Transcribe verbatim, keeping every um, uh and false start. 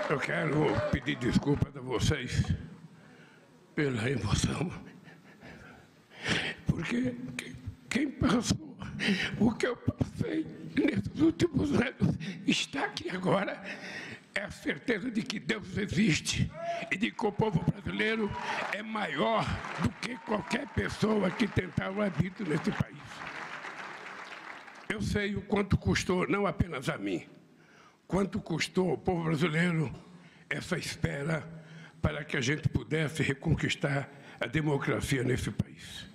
Eu quero pedir desculpas a vocês pela emoção, porque quem passou o que eu passei nesses últimos anos está aqui agora é a certeza de que Deus existe e de que o povo brasileiro é maior do que qualquer pessoa que tentar o arbítrio nesse país. Eu sei o quanto custou, não apenas a mim, quanto custou ao povo brasileiro essa espera para que a gente pudesse reconquistar a democracia nesse país.